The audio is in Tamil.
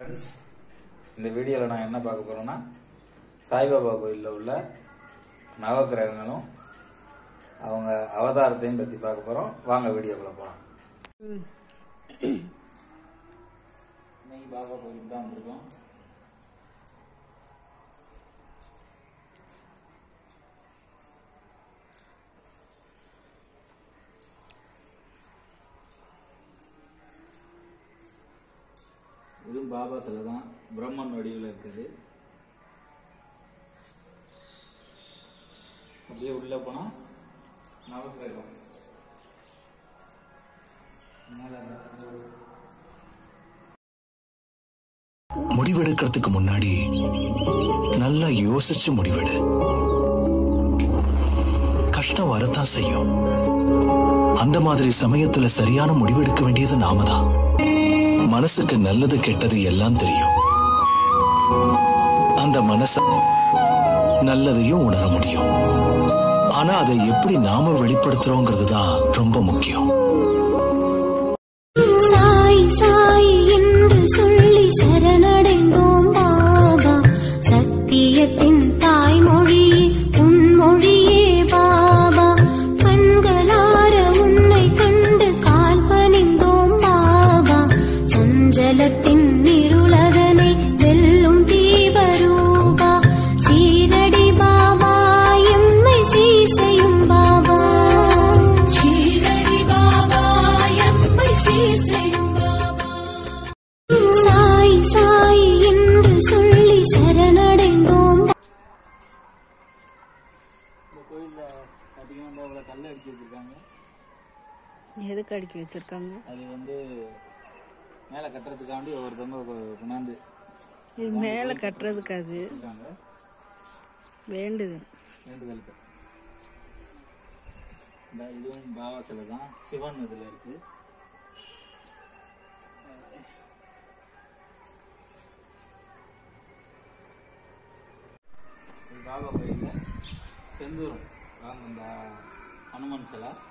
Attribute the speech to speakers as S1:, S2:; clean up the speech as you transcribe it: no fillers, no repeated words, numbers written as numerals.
S1: ஃப்ரெண்ட்ஸ், இந்த வீடியோவில் நான் என்ன பார்க்க போகிறேன்னா, சாய்பாபா கோயிலில் உள்ள நவகிரகங்களும் அவங்க அவதாரத்தையும் பற்றி பார்க்க போகிறோம். வாங்க வீடியோக்குள்ள போகலாம். இன்னைக்கு பாபா கோயிலுக்கு தான் வந்திருக்கோம். இதுவும் பாபா சிலை தான், பிரம்மன் வடிவில் இருக்குது. அப்படியே உள்ள போனா நவகிரகம்
S2: முடிவெடுக்கிறதுக்கு முன்னாடி நல்லா யோசிச்சு முடிவெடு. கஷ்டம் வரத்தான் செய்யும். அந்த மாதிரி சமயத்துல சரியான முடிவெடுக்க வேண்டியது நாம தான். மனசுக்கு நல்லது கெட்டது எல்லாம் தெரியும். அந்த மனச நல்லதையும் உணர முடியும். ஆனா அதை எப்படி நாம வெளிப்படுத்துறோங்கிறது தான் ரொம்ப முக்கியம்.
S3: சாய் சாய் என்று சொல்லி சரணடைந்தோம் பாபா. சத்தியத்தின் தாய்மொழியே உன் மொழியே பாபா. கண்களார உன்னை கண்டு கால் பணிந்தோம் பாபா. சஞ்சலத்தின் இருளதனை வெல்லும் தீபரூபா. சீரடி பாபா எம்மை சீசையும் பாபா. சீரடி பாபா எம்மை சீசையும் பாபா. சாய் சாய் என்று சொல்லி சரணடைந்தோம்.
S1: இந்த கோயிலில் பார்த்தீங்கன்னா இவ்வளோ கல் அடிக்க வச்சிருக்காங்க.
S4: எதுக்கு அடிக்க வச்சிருக்காங்க?
S1: அது மேலே கட்டுறதுக்காண்டி ஒவ்வொருத்தவங்க கொண்டாந்து
S4: இது மேலே கட்டுறதுக்கு அது
S1: இருக்காங்க.
S4: வேண்டுது.
S1: வேண்டுதலுக்கு இந்த இதுவும் பாபா சிலை தான். சிவன் இதில் இருக்கு. பாபா கோயிலில் செந்தூரம் இந்த ஹனுமன் சிலை